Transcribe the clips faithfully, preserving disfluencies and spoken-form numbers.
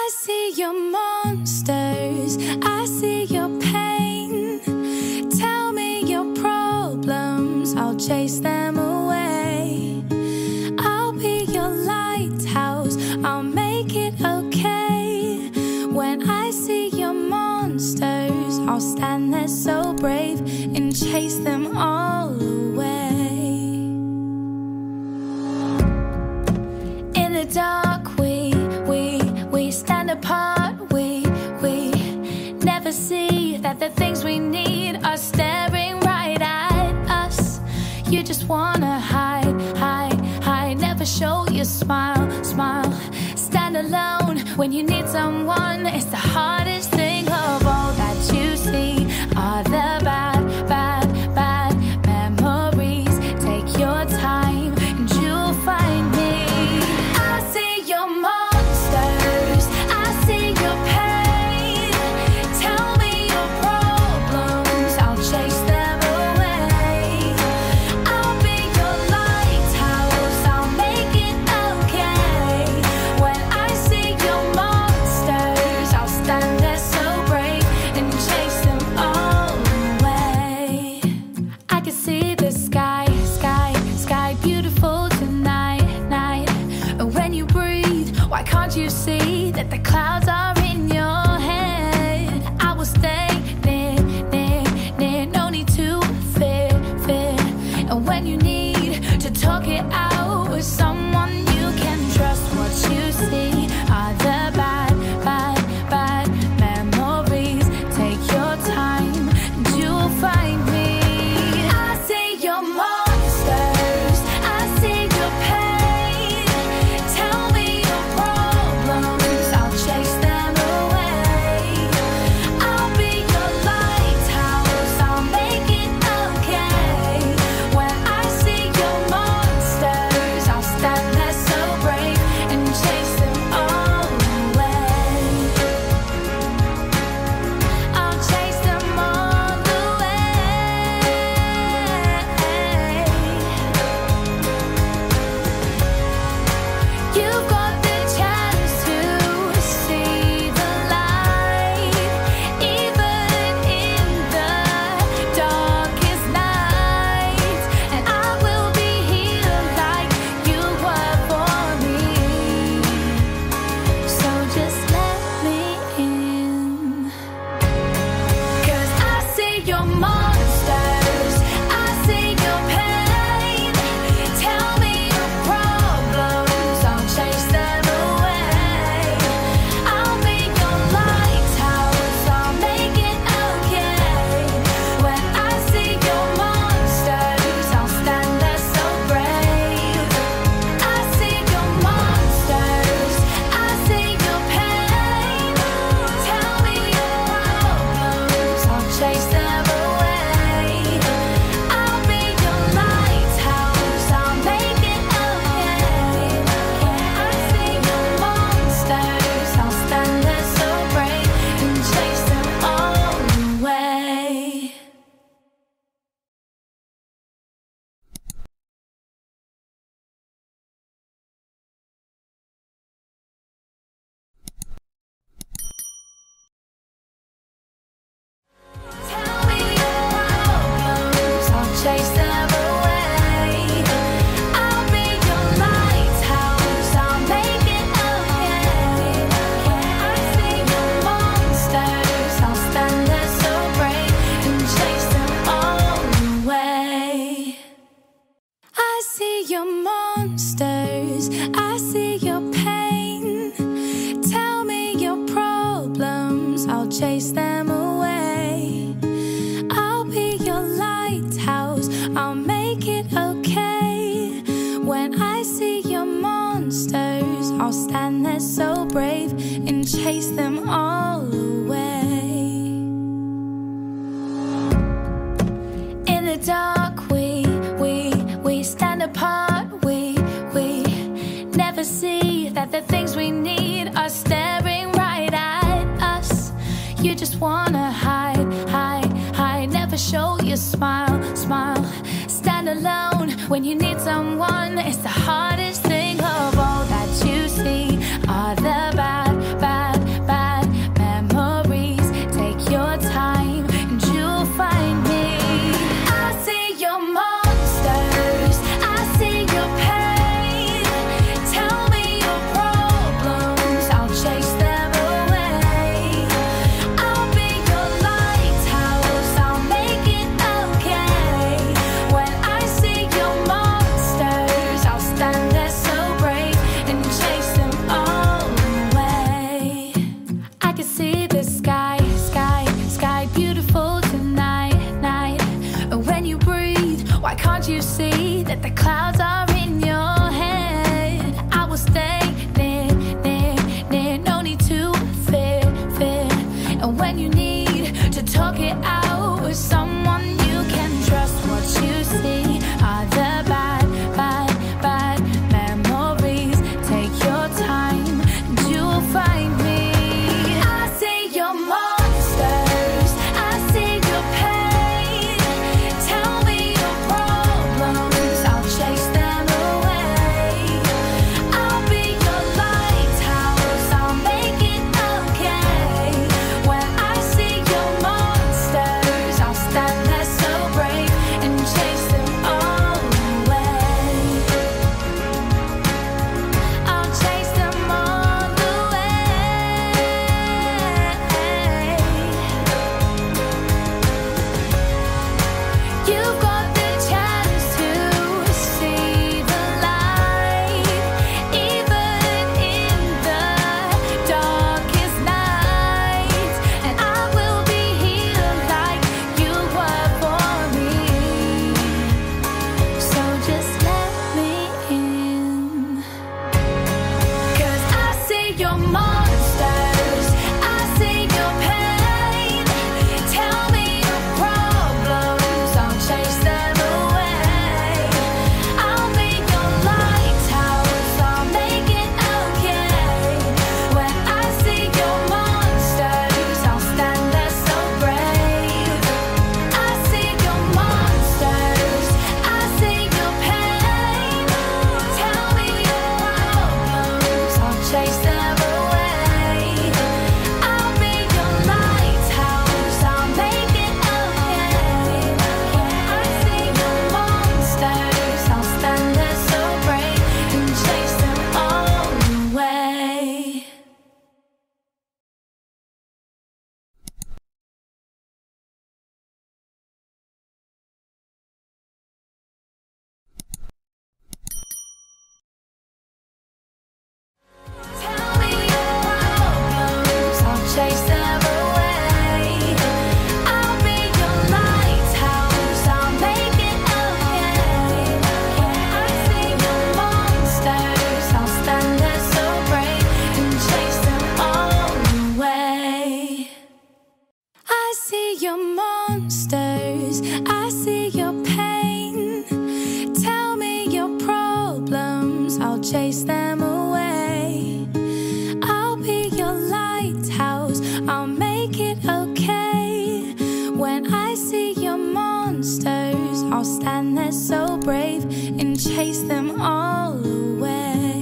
I see your monsters, I see your pain. Tell me your problems, I'll chase them away. I'll be your lighthouse, I'll make it okay. When I see your monsters, I'll stand there so brave and chase them all away. In the dark we, we, we stand apart. We, we never see that the things we need are staring right at us. You just wanna hide, hide, hide. Never show your smile, smile. Stand alone when you need someone. It's the hardest thing of all that you see are the bad, bad, bad memories. Take your time and you'll find me. I see your monsters, I see your pain. Tell me your problems, I'll chase them away. I'll be your lighthouse, I'll make it okay. When I see your monsters, I'll stand there so brave and chase them all away. I can see the sky, sky, sky beautiful tonight, night. And when you breathe, why can't you see that the clouds are in your head? I will stay near, near, near. No need to fear, fear. And when you need to talk it out with someone you can trust, what you see are the bad, bad, bad memories. Take your time and you'll find me. I see your monsters, I see your pain. Tell me your problems, I'll chase them away. I'll be your lighthouse, I'll make it okay. When I see your monsters, I'll stand there so brave and chase them all away. I'll chase them all away. You've got the chance to see the light, even in the darkest night. And I will be here like you were for me. So just let me in. 'Cause I see your monsters, I see your pain. Tell me your problems, I'll chase them away. I'll be your lighthouse, I'll make it okay. When I see your monsters, I'll stand there so brave. I see your monsters, I see your pain. Tell me your problems, I'll chase them away. I'll be your lighthouse, I'll make it okay. I see your monsters, I'll stand there so brave and chase them all away. Tell me your problems, I'll chase them away. I'll be your lighthouse, I'll make it okay. I see your monsters, I'll stand there so brave and chase them all away. I see your monsters, I see your pain. Tell me your problems, I'll chase them away. I'll be your lighthouse, I'll make it okay. When I see your monsters, I'll stand there so brave and chase them all away. In the dark we, we, we stand apart. We, we never see that the things we need are staring right at us. You just wanna hide, hide, hide. Never show your smile, smile. Stand alone when you need someone. It's the hardest thing of all that you see are the bad, bad talk it out with someone you can trust. What you see are the bad, bad, bad memories. Take your time and you will find me. I see your monsters, I see your pain. Tell me your problems, I'll chase them away. I'll be your lighthouse, I'll make it okay. When I see your monsters, I'll stand there so brave and chase them all away. I'll chase them all away. You've got the chance to see the light, even in the darkest nights. And I will be here like you were for me. So just let me in. 'Cause I see your monsters, I see your pain. Tell me your problems, I'll chase them away. I'll be your lighthouse, I'll make it okay. When I see your monsters, I'll stand there so brave. I see your monsters, I see your pain. Tell me your problems, I'll chase them away. I'll be your lighthouse, I'll make it okay. When I see your monsters, I'll stand there so brave and chase them all away. Tell me your problems, I'll chase them away. I'll be your lighthouse, I'll make it okay. When I see your monsters, I'll stand there so brave and chase them all away. I see your monsters, I see your pain. Tell me your problems, I'll chase them away. I'll be your lighthouse, I'll make it okay. When I see your monsters, I'll stand there so brave and chase them all away.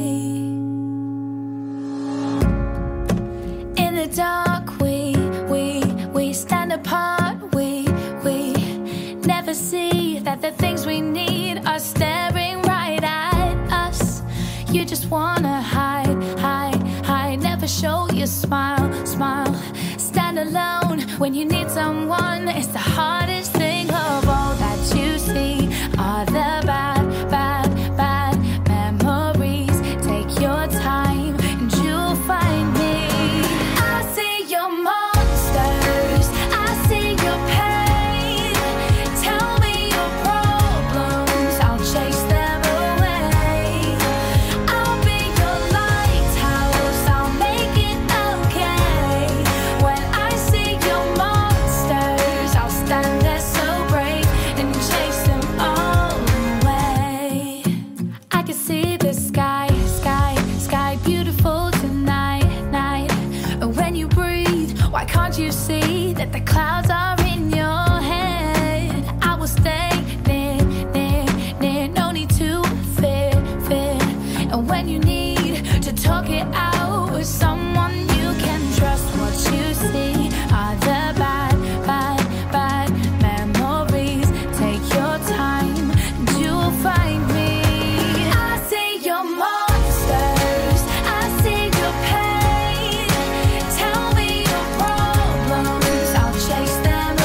In the dark, we, we, we stand apart. We, we never see that the things we need are staring right at us. You just wanna hide, hide, hide. Never show your smile, smile. Stand alone when you need someone. It's the hardest thing of all that you see are the bad, bad, bad memories. Take your time and you'll find me. I see your monsters, I see your pain. Tell me your problems, I'll chase them away. I'll be your lighthouse, I'll make it okay. When I see your monsters, I'll stand there so brave and chase them all away. I can see the sky, sky, sky beautiful tonight, night. And when you breathe, why can't you see that the clouds are in your head? I will stay near, near, near. No need to fear, fear. And when you need to talk it out with someone you can trust, what you see are the bad, bad, bad memories. Take your time and you will find me. I see your monsters, I see your pain. Tell me your problems, I'll chase them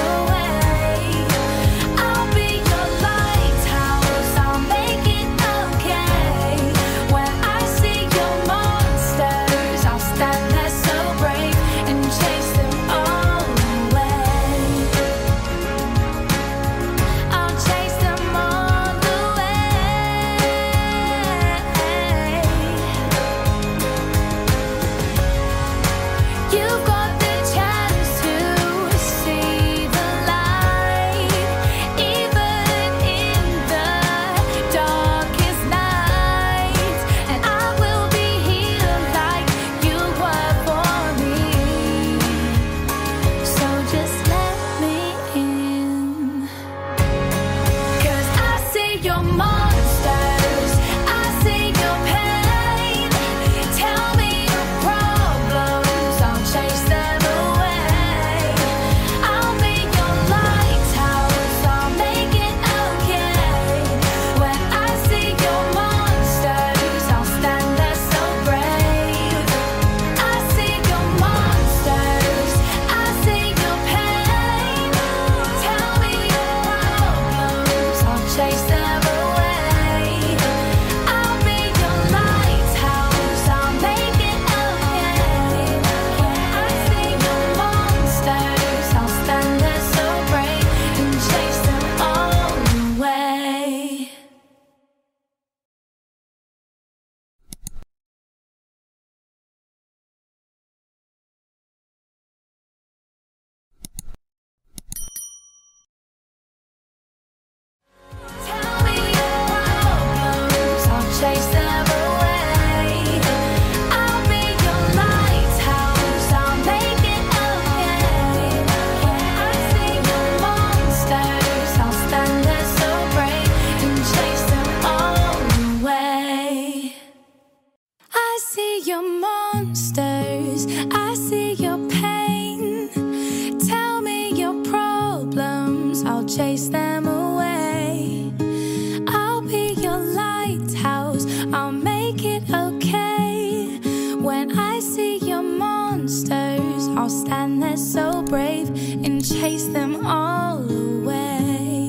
monsters, I'll stand there so brave and chase them all away.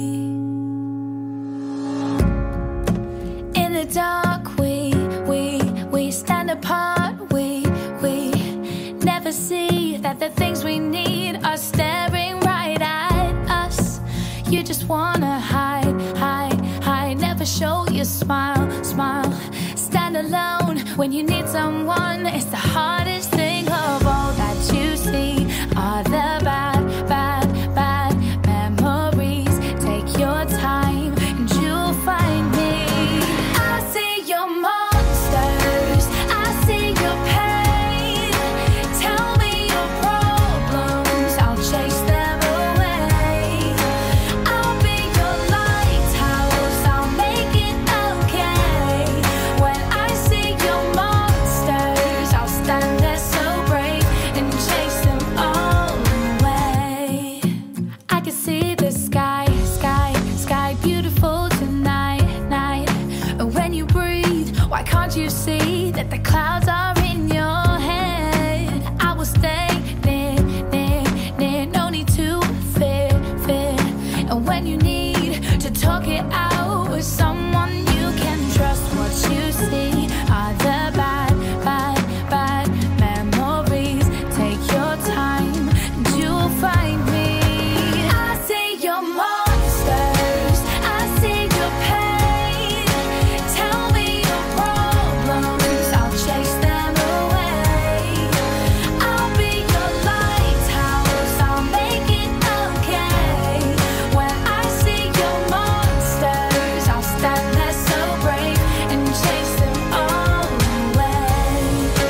In the dark, we, we, we stand apart. We, we never see that the things we need are staring right at us. You just wanna hide, hide, hide, never show your smile, smile. Stand alone when you need someone. It's the hardest thing of all that you see are the bad, bad, bad memories. Take your time and you'll find me. I see your monsters, I see your pain. Tell me your problems, I'll chase them away. I'll be your lighthouse, I'll make it okay. When I see your monsters, I'll stand there so brave and chase them all away. I can see the sky, sky, sky beautiful tonight, night. And when you breathe, why can't you see that the clouds are in your head? I will stay near, near, near, no need to fear, fear. And when you need to talk it out with someone you can trust, what you see are the bad, bad, bad memories. Take your time and you'll find me. I see your monsters, I see your pain. Tell me your problems, I'll chase them away. I'll be your lighthouse, I'll make it okay. When I see your monsters, I'll stand there so brave and chase them all away.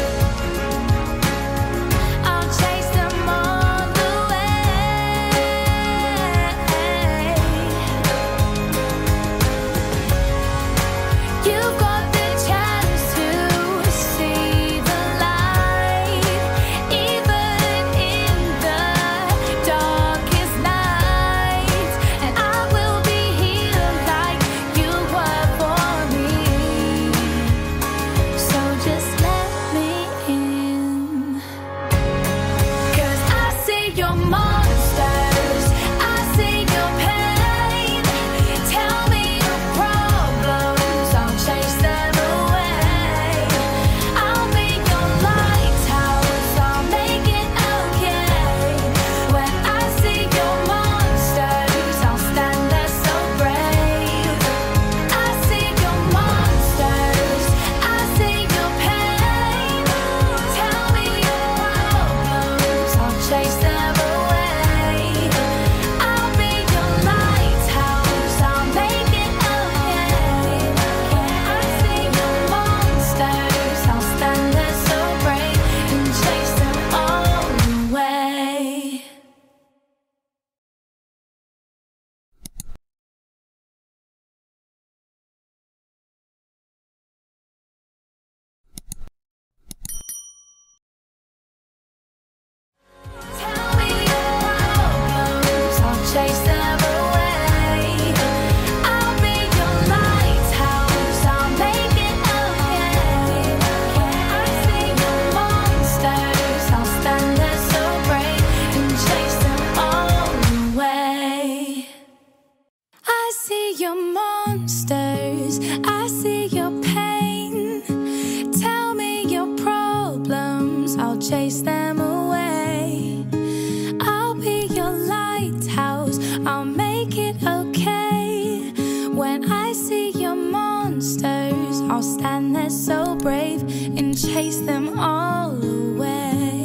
I'll chase them all away. You've got the chance to see the light, even in the darkest night. And I will be here like you were for me. So just let me in. 'Cause I see your monsters, I see your pain. Tell me your problems, I'll chase them away. I'll be your lighthouse, I'll make it okay. When I see your monsters, I'll stand there so brave. I see your monsters, I see your pain. Tell me your problems, I'll chase them away. I'll be your lighthouse, I'll make it okay. I see your monsters, I'll stand there so brave and chase them all away. Tell me your problems, I'll chase them away. I'll be your lighthouse, I'll make it okay. I see your monsters, I'll stand there so brave and chase them all away. I see your monsters, I see your pain. Tell me your problems, I'll chase them away. I'll be your lighthouse, I'll make it okay. When I see your monsters, I'll stand there so brave and chase them all away.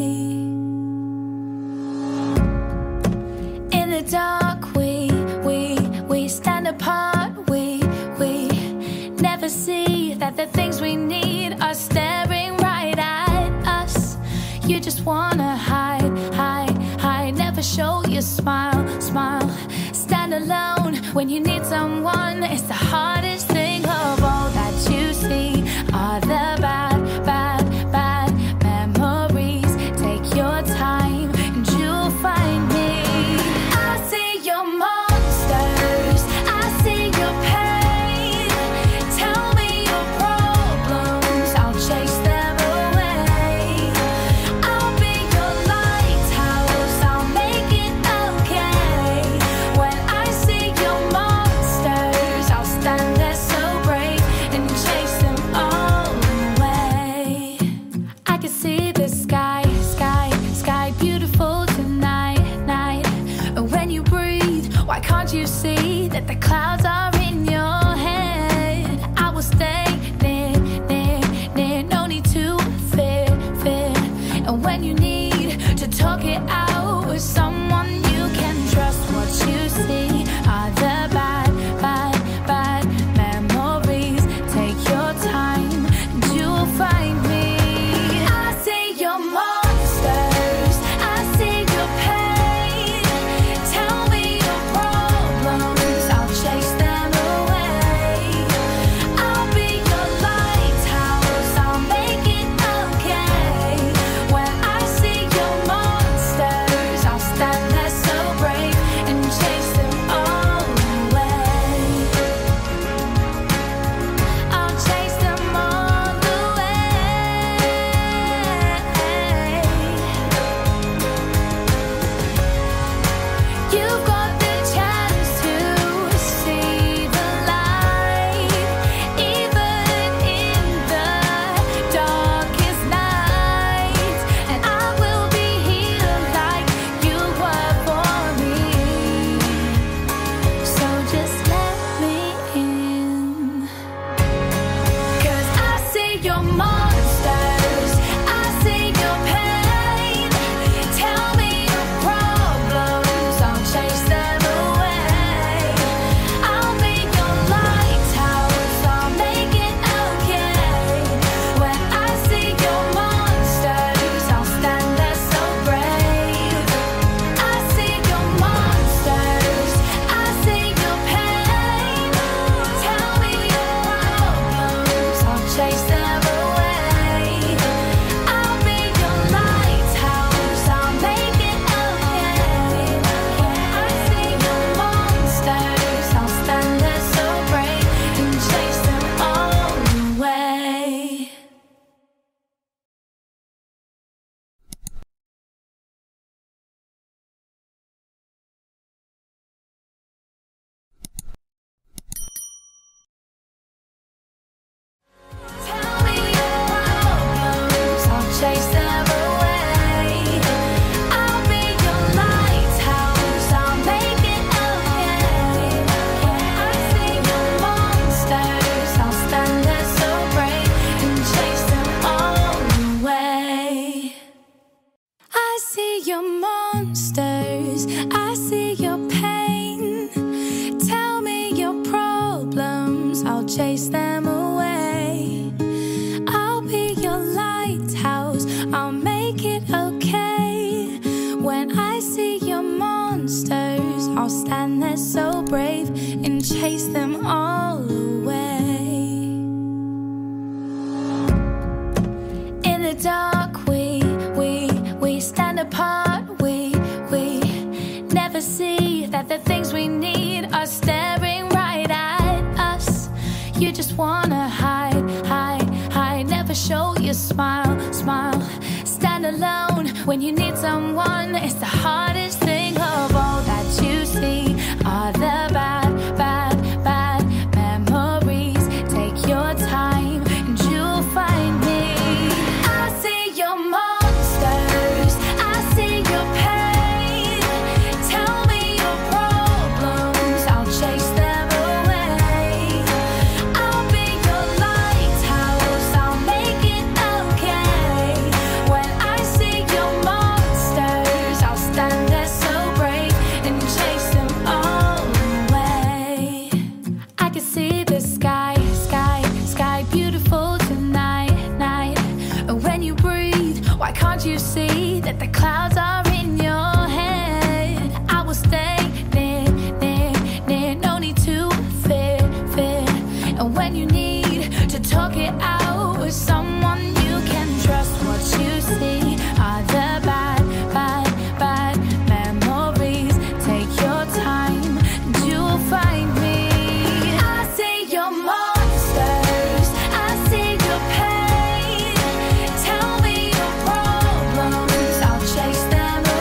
In the dark, we, we, we stand apart. We, we never see that the things we need are staring right at us. You just wanna hide, hide, hide, never show your smile, smile. Stand alone when you need someone. It's the hardest thing of all that you see are the bad, bad, bad memories. Take your time and you'll find me. I see your monsters, I see your pain. Tell me your problems, I'll chase them away. I'll be your Why can't you see that the clouds are in your head? I will stay near, near, near. No need to fear, fear. And when you need to talk it out with someone you can trust, what you see are the bad, bad, bad memories. Take your time and you'll find me. I see your monsters, I see your pain. Tell me your problems, I'll chase them away. I'll be your lighthouse, I'll make it okay. When I see your monsters, I'll stand there so brave and chase them all away. I'll chase them all away. You've got the chance to see the light, even in the darkest night. And I will be here like you were for me. So just let me in. 'Cause I see your monsters, I see your pain. Tell me your problems, I'll chase them away. I'll be your lighthouse, I'll make it okay. When I see your monsters, I'll stand there so brave. I see your monsters, I see your pain. Tell me your problems, I'll chase them away. I'll be your lighthouse, I'll make it okay. When I see your monsters, I'll stand there so brave and chase them all away. Tell me your problems, I'll chase them away. I'll be your lighthouse, I'll make it okay. When I see your monsters, I'll stand there so brave and chase them all away. I see your monsters, I see your pain. Tell me your problems, I'll chase them away. I'll be your lighthouse, I'll make it okay. When I see your monsters, I'll stand there so brave and chase them all away. In the dark, we, we, we stand apart. We, we never see that the things we need are staring right at us. You just wanna hide, hide, hide. Never show your smile, smile. Stand alone when you need someone. It's the hardest thing of all that you see are the bad, bad, bad memories. Take your time and you'll find me. I see your monsters, I see your pain. Tell me your problems, I'll chase them away. I'll be your lighthouse, I'll make it okay. When I see your monsters, I'll stand there so brave and chase them all away. I can see the sky, sky, sky, beautiful tonight, night. And when you breathe, why can't you see that the clouds are in your head? I will stay near, near, near. No need to fear, fear. And when you need to talk it out with someone you can trust, what you see are the bad, bad, bad memories. Take your time and you'll find me. I see your monsters, I see your pain. Tell me your problems, I'll chase them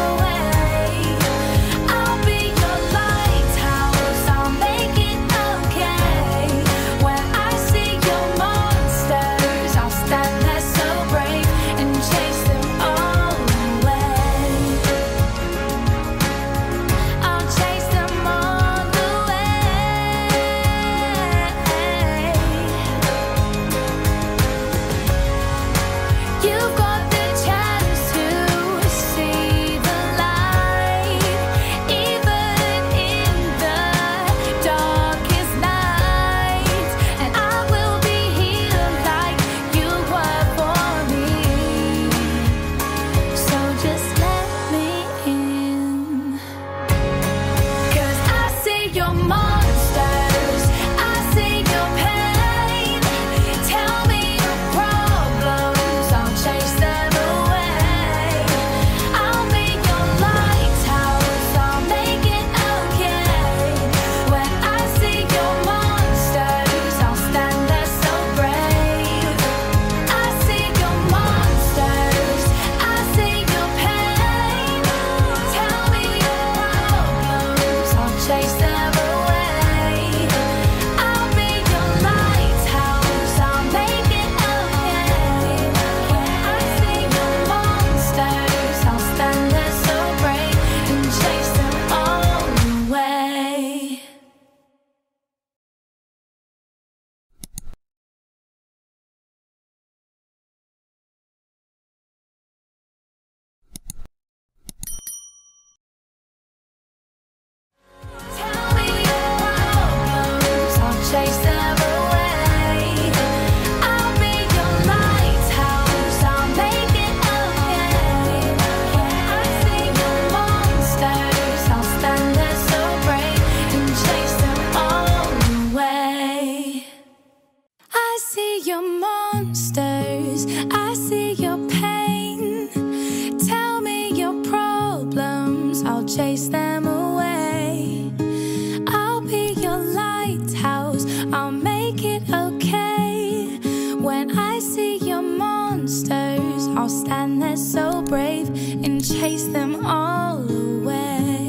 chase them away. I'll be your lighthouse, I'll make it okay. When I see your monsters, I'll stand there so brave and chase them all away.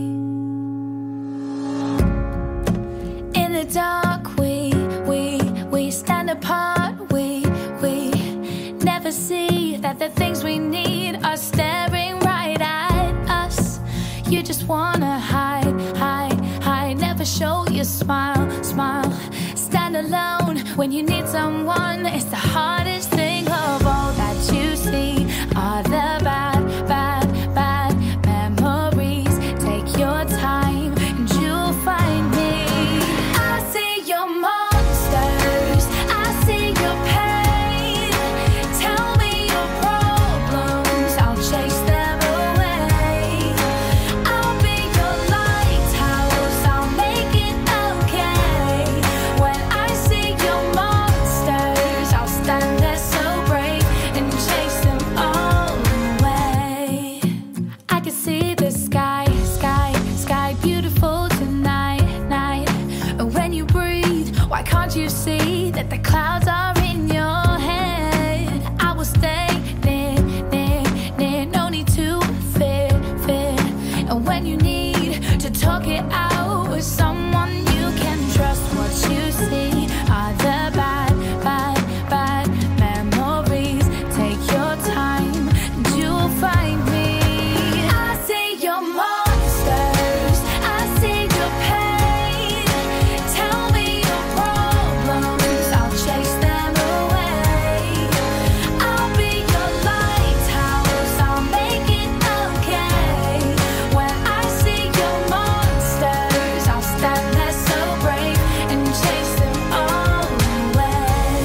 In the dark, we, we, we stand apart. We, we never see that the things we need are staring right at us. You just wanna hide, hide, hide. Never show your smile, smile. Stand alone when you need someone. It's the hardest thing of all that you see are the bad, bad, bad memories. Take your time and you'll find me. I see your monsters, I see your pain. Tell me your problems, I'll chase them away. I'll be your lighthouse, I'll make it okay. When I see your monsters, I'll stand there so brave and chase them all away. I can see the sky, sky, sky, beautiful tonight, night. And when you breathe, why can't you see that the clouds are in your head? I will stay near, near, near, no need to fear, fear. And when you need to talk it out with someone you can trust, what you see are the bad, bad, bad memories. Take your time and you'll find me. I see your monsters, I see your pain. Tell me your problems, I'll chase them away. I'll be your lighthouse, I'll make it okay. When I see your monsters, I'll stand there so brave and chase them all away.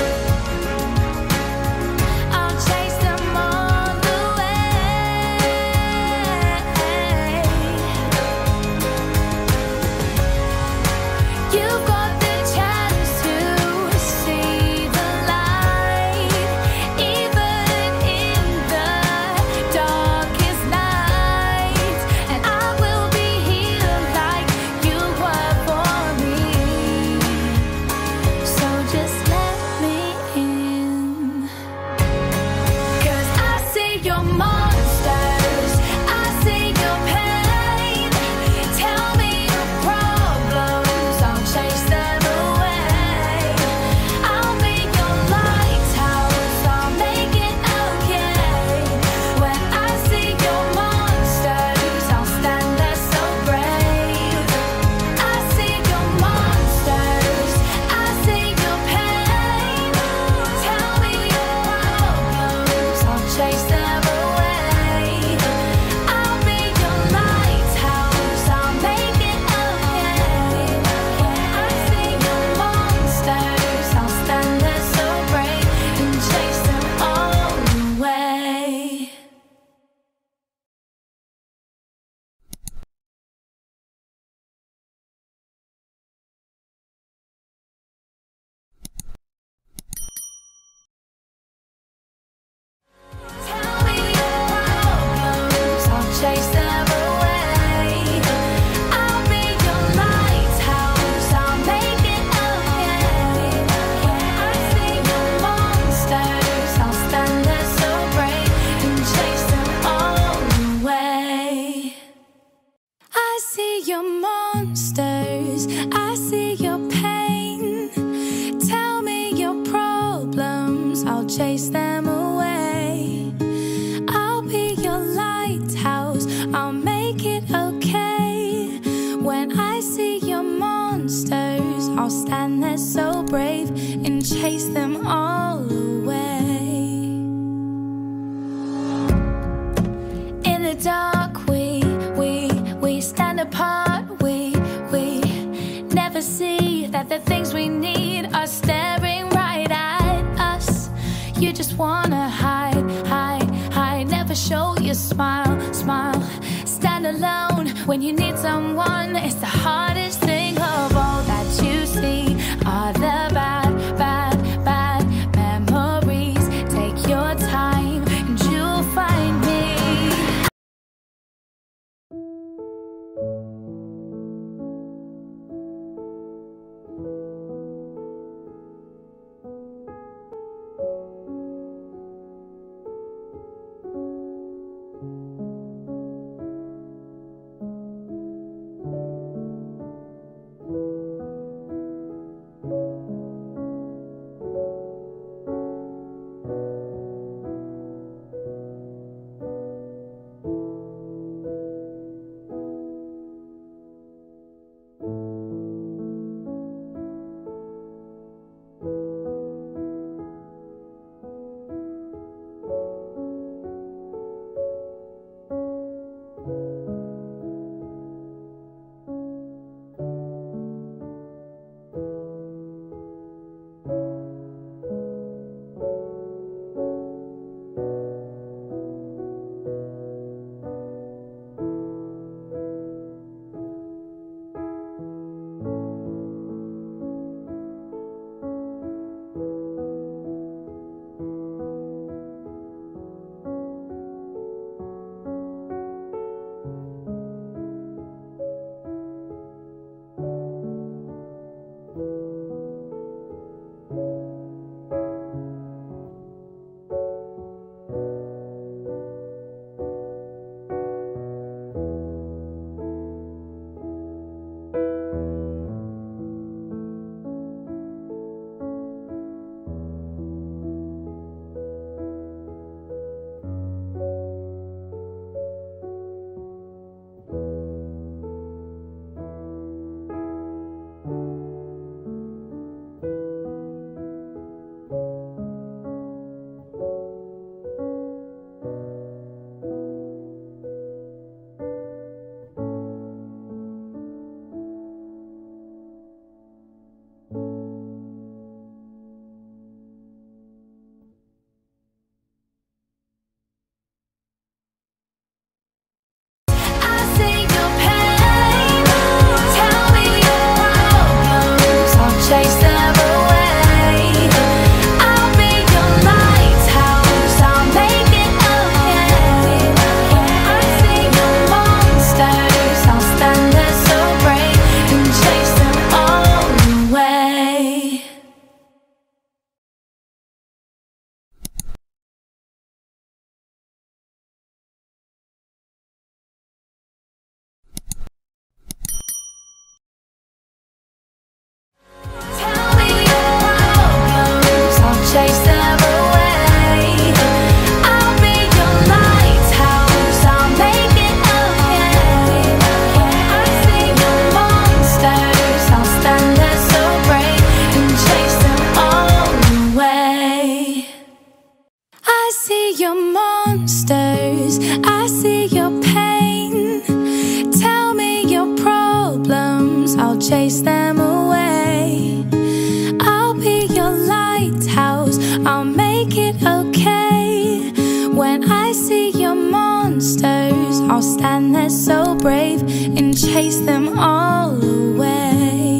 I'll chase them all away. You've got the chance to see the light, even in the darkest night. And I will be here like you were for me. So just let me in. 'Cause I see your monsters, I see your pain. Tell me your problems, I'll chase them away. I'll be your lighthouse, I'll make it okay. When I see your monsters, I'll stand there so brave. I see your monsters, I see your pain. Tell me your problems, I'll chase them away. I'll be your lighthouse, I'll make it okay. When I see your monsters, I'll stand there so brave and chase them all away. Tell me your problems, I'll chase them away. I'll be your lighthouse, I'll make it okay. When I see your monsters, I'll stand there so brave and chase them all away. I see your monsters, I see your pain. Tell me your problems, I'll chase them away. I'll be your lighthouse, I'll make it okay. When I see your monsters, I'll stand there so brave and chase them all away. In the dark, we, we, we stand apart. We, we never see that the things we need are staring right at us. You just wanna hide, hide, hide. Never show your smile, smile. Stand alone when you need someone. It's the hardest thing of all that you see are the bad, bad, bad memories. Take your time and you'll find me. monsters, I'll stand there so brave and chase them all away.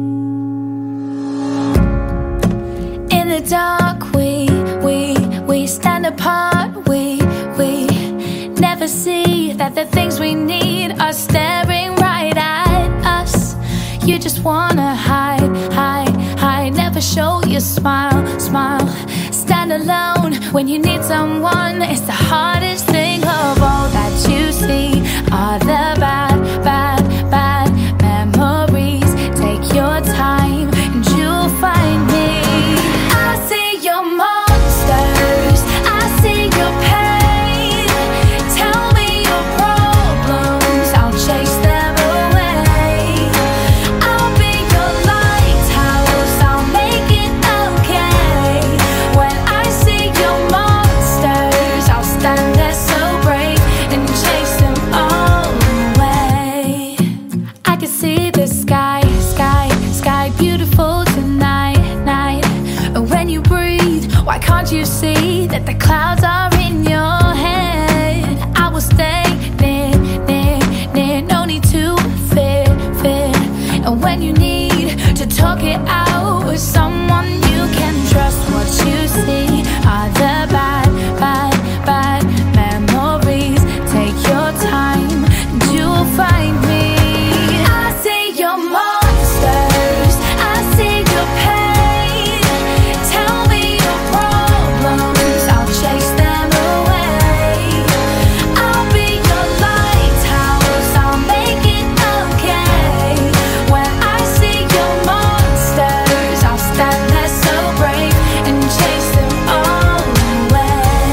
In the dark we, we, we stand apart. We, we never see that the things we need are staring right at us. You just wanna hide, hide, hide. Never show your smile, smile. Stand alone when you need someone. It's the hardest thing of all that you see are the bad, bad, bad memories. Take your time and you'll find me. I see your monsters, I see your pain. Tell me your problems, I'll chase them away. I'll be your lighthouse, I'll make it okay. When I see your monsters, I'll stand there so brave and chase them all away. I can see the sky, sky, sky beautiful tonight, night. And when you breathe, why can't you see that the clouds are in your head? I will stay near, near, near. No need to fear, fear. And when you need to talk it out with someone you can trust, what you see are the bad, bad, bad memories. Take your time and you'll find me. I see your monsters, I see your pain. Tell me your problems, I'll chase them away. I'll be your lighthouse, I'll make it okay. When I see your monsters, I'll stand there so brave and chase them all away.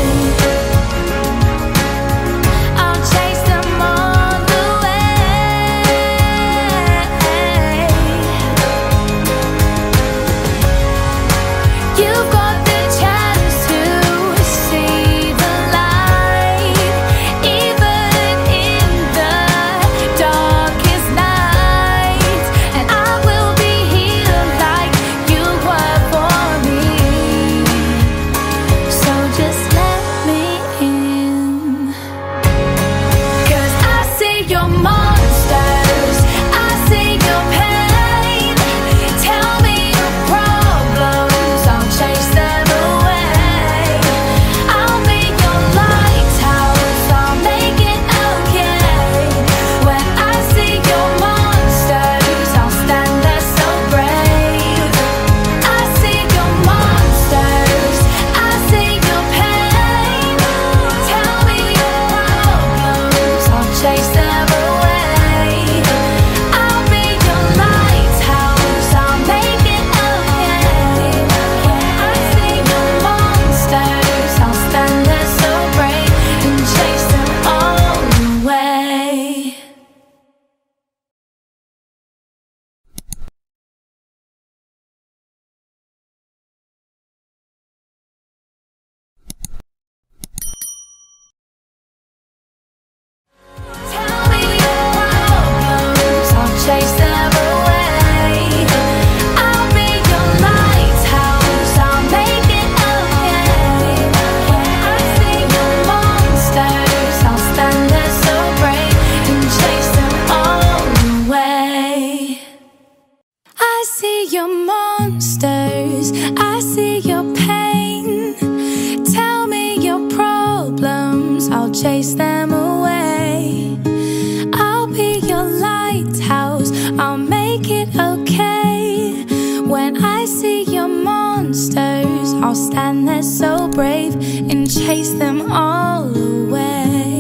I'll chase them all away. You've got the chance to see the light, even in the darkest night. And I will be here like you were for me. So just let me in. 'Cause I see your monsters, I see your pain. Tell me your problems, I'll chase them away. I'll be your lighthouse, I'll make it okay. When I see your monsters, I'll stand there so brave. I see your monsters, I see your pain. Tell me your problems, I'll chase them away. I'll be your lighthouse, I'll make it okay. When I see your monsters, I'll stand there so brave and chase them all away. Tell me your problems, I'll chase them away. I'll be your lighthouse, I'll make it okay. When I see your monsters, I'll stand there so brave and chase them all away. I see your monsters, I see your pain. Tell me your problems, I'll chase them away. I'll be your lighthouse, I'll make it okay. When I see your monsters, I'll stand there so brave and chase them all away.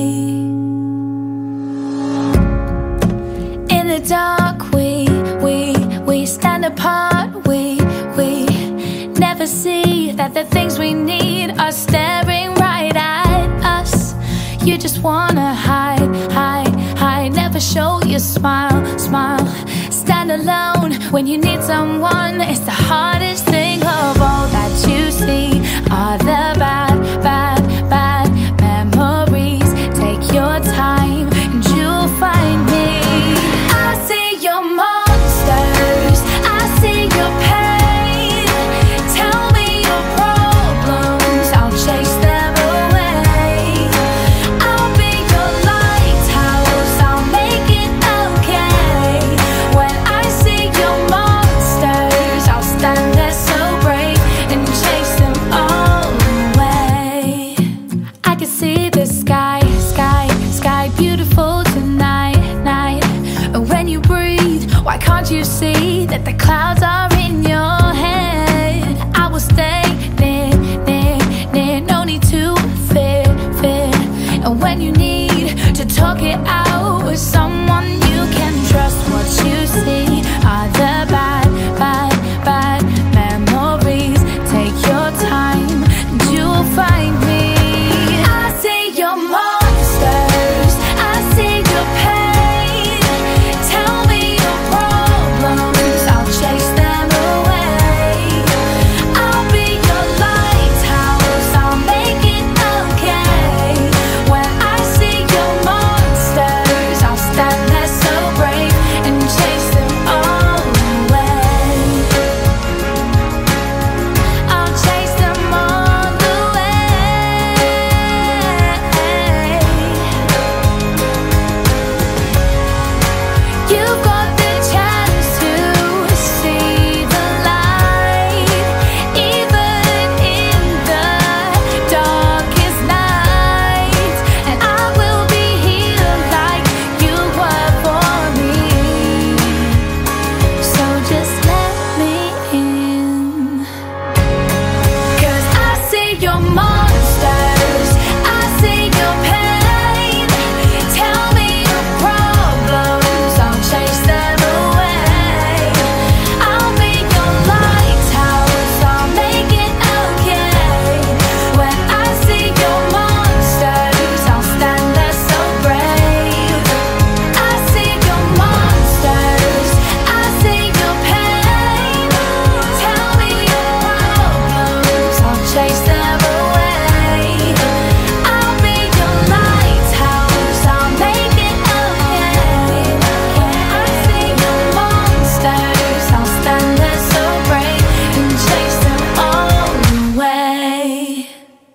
In the dark we, we, we stand apart. We, we never see that the things we need are staring right at us. You just wanna hide, hide, hide. Never show your smile, smile. Stand alone when you need someone. It's the hardest thing of all that you see are the bad, bad, bad memories. Take your time and you'll find me. I see your monsters, I see your pain. Tell me your problems, I'll chase them away. I'll be your Why can't you see that the clouds are in your head? I will stay near, near, near, no need to fear, fear. And when you need to talk it out with someone you can trust, what you see are the bad, bad, bad memories. Take your time and you'll find me. I see your monsters, I see your pain. Tell me your problems, I'll chase them away. I'll be your lighthouse, I'll make it okay. When I see your monsters, I'll stand there so brave and chase them all away. I'll chase them all away. You've got the chance to see the light, even in the darkest night. And I will be here like you were for me. So just let me in. 'Cause I see your monsters, I see your pain. Tell me your problems, I'll chase them away. I'll be your lighthouse, I'll make it okay. When I see your monsters, I'll stand there so brave. I see your monsters, I see your pain. Tell me your problems, I'll chase them away. I'll be your lighthouse, I'll make it okay. When I see your monsters, I'll stand there so brave and chase them all away.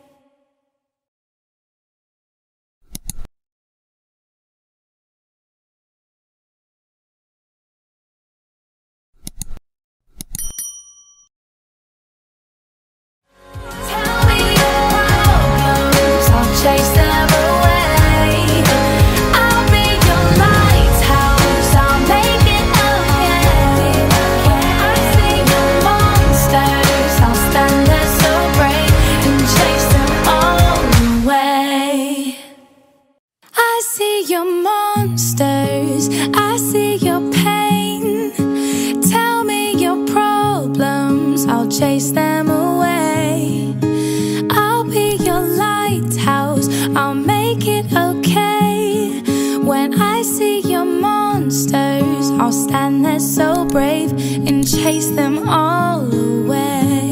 Tell me your problems, I'll chase them away. I'll be your lighthouse, I'll make it okay. When I see your monsters, I'll stand there so brave and chase them all away. I see your monsters, I see your pain. Tell me your problems, I'll chase them away. I'll be your lighthouse, I'll make it okay. When I see your monsters, I'll stand there so brave and chase them all away.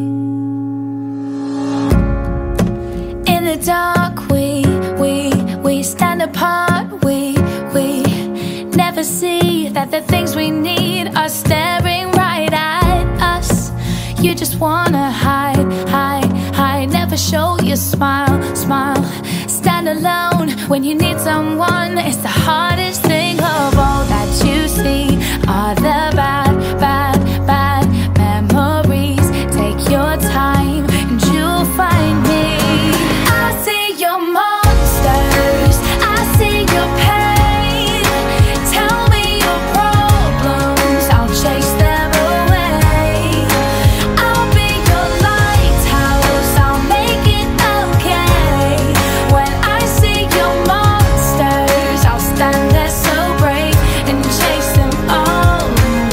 In the dark, we, we, we stand apart. We, we never see that the things we need are staring right at us. You just wanna hide, hide, hide. Never show your smile, smile. Stand alone when you need someone. It's the hardest thing of all that you see are the bad, bad, bad memories. Take your time and you'll find me. I see your monsters, I see your pain. Tell me your problems, I'll chase them away. I'll be your lighthouse, I'll make it okay. When I see your monsters, I'll stand there so brave and chase them all away.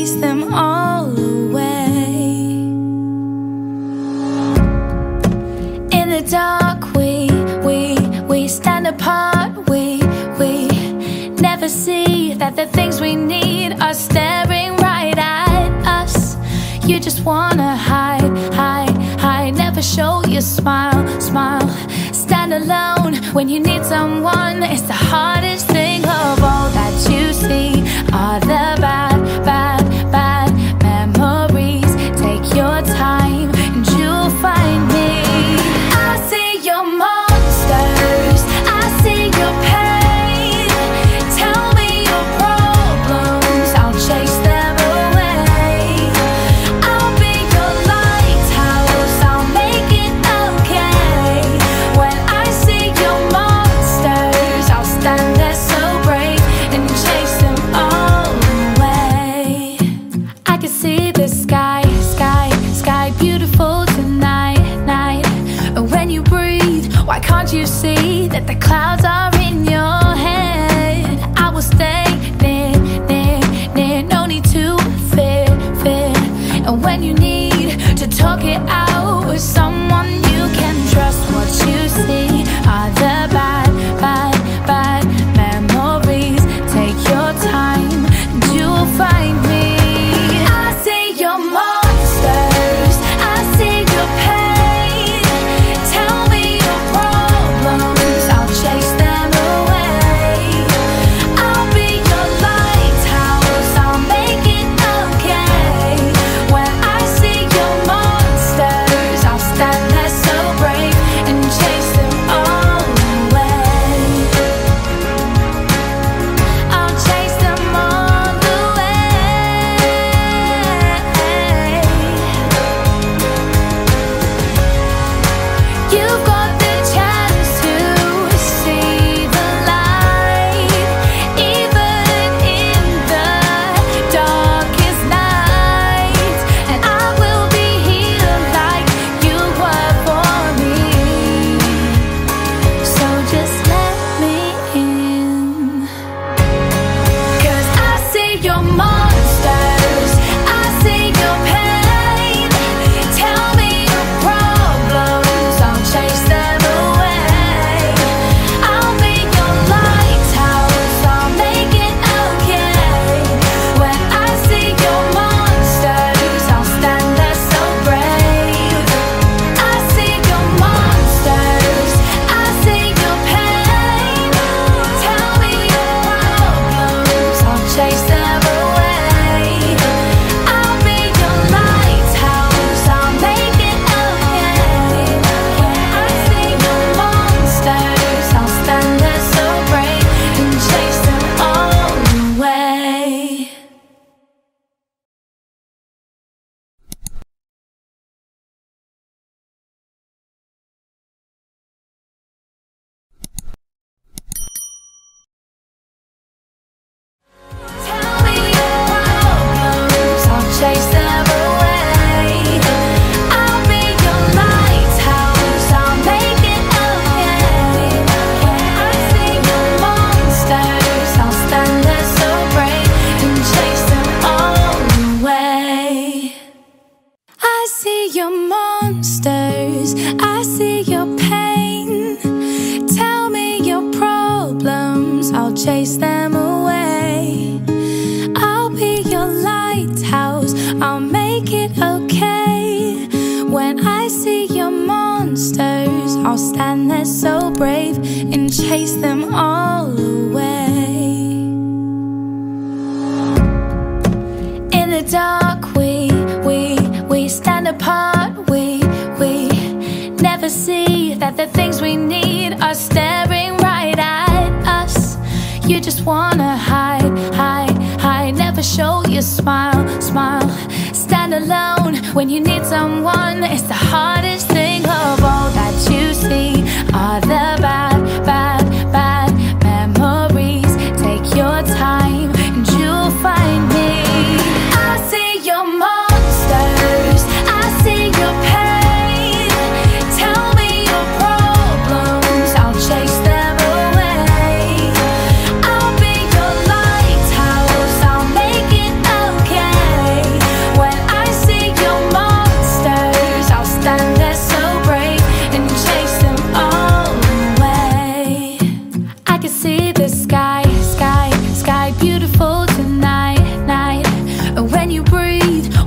chase them all away. In the dark we, we, we stand apart. We, we never see that the things we need are staring right at us. You just wanna hide, hide, hide. Never show your smile, smile. Stand alone when you need someone. It's the hardest thing of all that you see are the bad, bad, bad memories. Take your time and you'll find me. I see your monsters, I see your pain. Tell me your problems, I'll chase them away. I'll be your lighthouse, I'll make it okay. When I see your monsters, I'll stand there so brave and chase them all away. I can see the sky, sky, sky beautiful tonight, night. And when you breathe, why can't you see that the clouds are in your head? I will stay near, near, near. No need to fear, fear. And when you need to talk it out with someone you can trust, what you see are the bad, bad, bad memories. Take your time and you'll find me. I see your monsters, I see your pain. Tell me your problems, I'll chase them away. I'll be your lighthouse, I'll make it okay. When I see your monsters, I'll stand there so brave and chase them all away. I'll chase them all away. You've got the chance to see the light, even in the darkest night. And I will be here like you were for me. So just let me in. 'Cause I see your monsters, I see your pain. Tell me your problems, I'll chase them away. I'll be your lighthouse, I'll make it okay. When I see your monsters, I'll stand there so brave. I see your monsters, I see your pain. Tell me your problems, I'll chase them away. I'll be your lighthouse, I'll make it okay. When I see your monsters, I'll stand there so brave and chase them all away. Tell me your problems, I'll chase them away. I'll be your lighthouse, I'll make it okay. When I see your monsters, I'll stand there so brave and chase them all away. I see your monsters, I see your pain. Tell me your problems, I'll chase them away. I'll be your lighthouse, I'll make it okay. When I see your monsters, I'll stand there so brave and chase them all away. In the dark we, we, we stand apart. We, we never see that the things we need are staring right at us. You just wanna hide, hide, hide. Never show your smile, smile. Stand alone when you need someone. It's the hardest thing of all that you see are the bad, bad, bad memories. Take your time and you'll find me. I see your monsters, I see your pain. Tell me your problems, I'll chase them away. I'll be your lighthouse, I'll make it okay.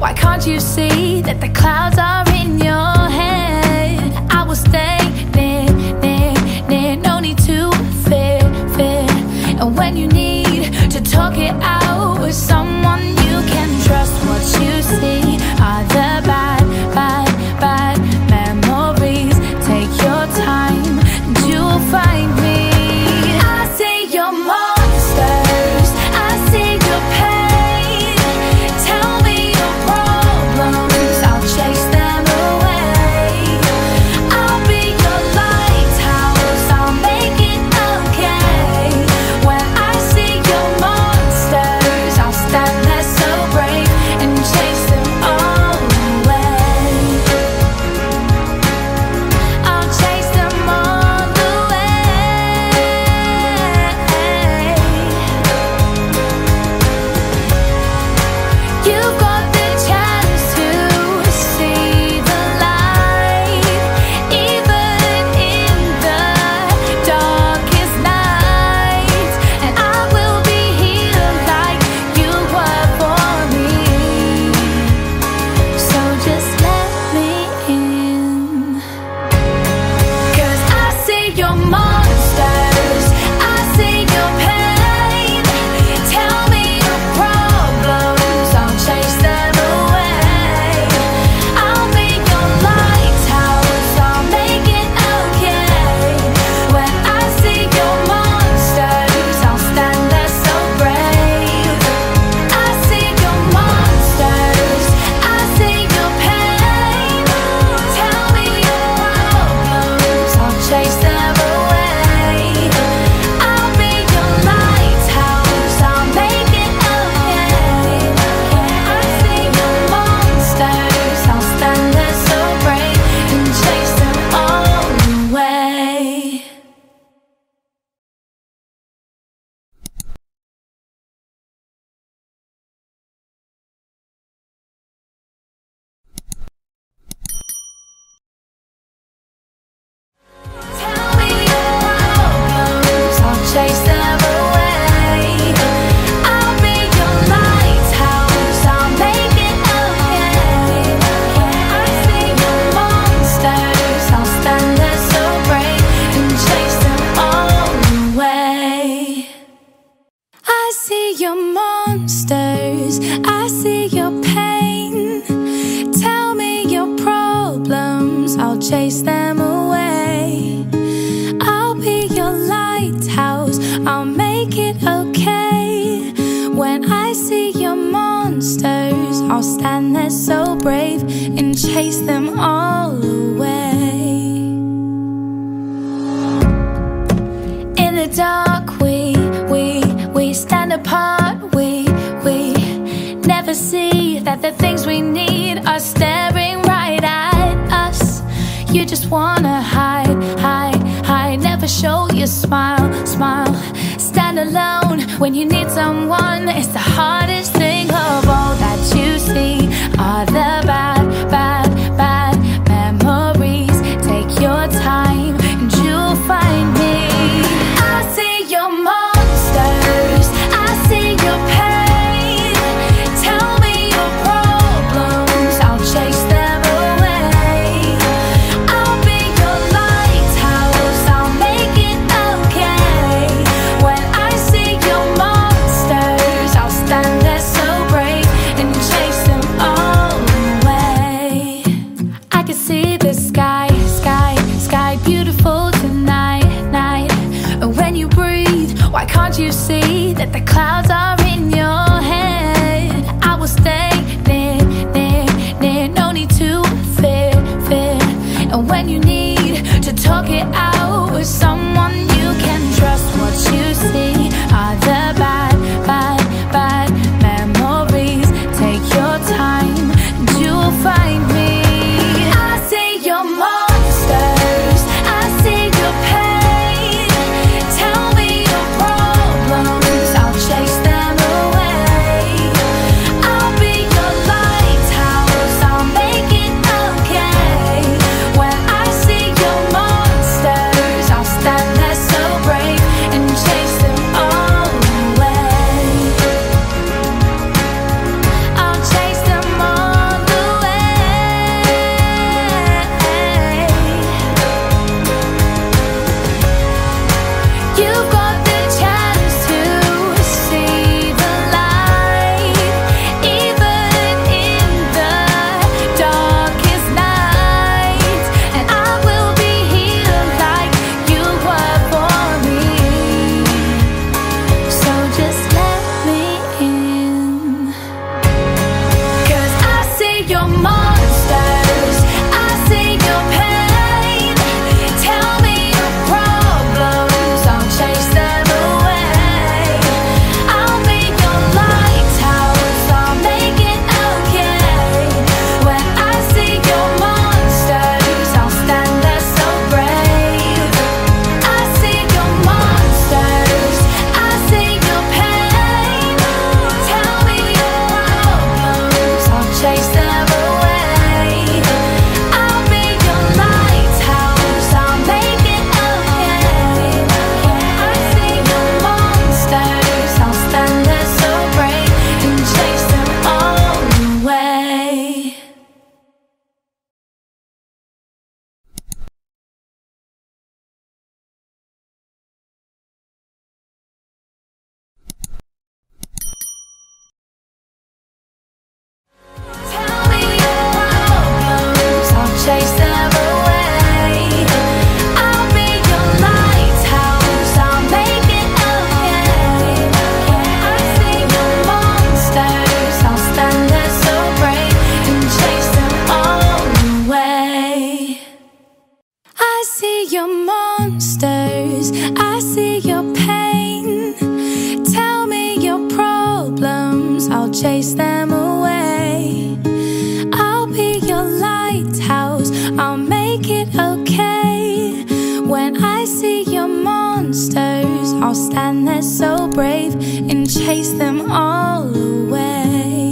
Why can't you see that the clouds are in your head? I will stay near, near, near. No need to fear, fear. And when you need to talk it out with someone you can trust, what you see are the bad, bad, bad memories. Take your time and you will find me. I see your monsters, I see your pain. Tell me your problems, I'll chase them away. I'll be your lighthouse, I'll make it okay. When I see your monsters, I'll stand there so brave and chase them all away. I'll chase them all away. You've got the chance to see the light, even in the darkest nights. And I will be here like you were for me. So just let me in. 'Cause I see your monsters, I see your pain. Tell me your problems, I'll chase them away. I'll be your lighthouse, I'll make it okay. When I see your monsters, I'll stand there so brave. I see your monsters, I see your pain. Tell me your problems, I'll chase them away. I'll be your lighthouse, I'll make it okay. I see your monsters, I'll stand there so brave and chase them all away. Tell me your problems, I'll chase them away. I'll be your lighthouse, I'll make it okay. I see your monsters, I'll stand there so brave and chase them all away. I see your monsters, I see your pain. Tell me your problems, I'll chase them away. I'll be your lighthouse, I'll make it okay. When I see your monsters, I'll stand there so brave and chase them all away. In the dark, we, we, we stand apart. We, we never see that the things we need are staring right at us. You just wanna hide, hide, hide. Never show your smile, smile. Stand alone when you need someone. It's the hardest thing of all that you see are the bad, bad, bad memories. Take your time and you'll find me. I see your monsters, I see your pain. Tell me your problems, I'll chase them away. I'll be your lighthouse, I'll make it okay. When I see your monsters, I'll stand there so brave and chase chase them all away.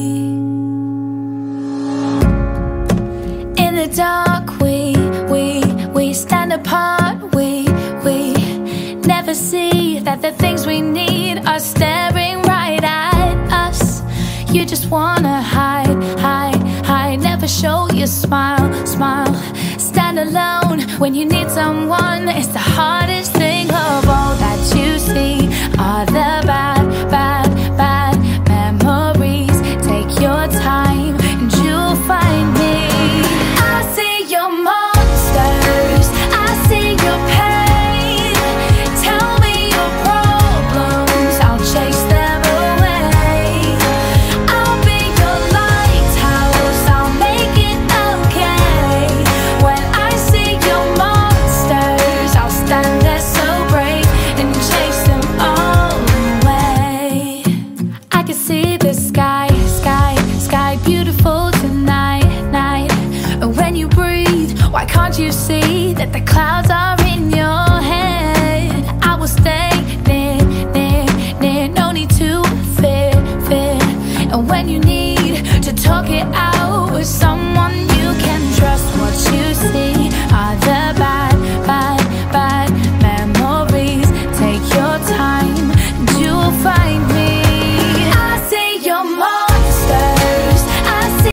In the dark we, we, we stand apart. We, we never see that the things we need are staring right at us. You just wanna hide, hide, hide. Never show your smile, smile. Stand alone when you need someone. It's the hardest thing of all that you see are the bad, bad, bad memories. Take your time and you'll find me. I see your monsters, I see your pain. Tell me your problems, I'll chase them away. I'll be your lighthouse, I'll make it okay. When I see your monsters, I'll stand there so brave and chase them all away. I can see the sky, sky, sky beautiful tonight, night. And when you breathe, why can't you see that the clouds are in your head? I will stay near, near, near. No need to fear, fear. And when you need to talk it out,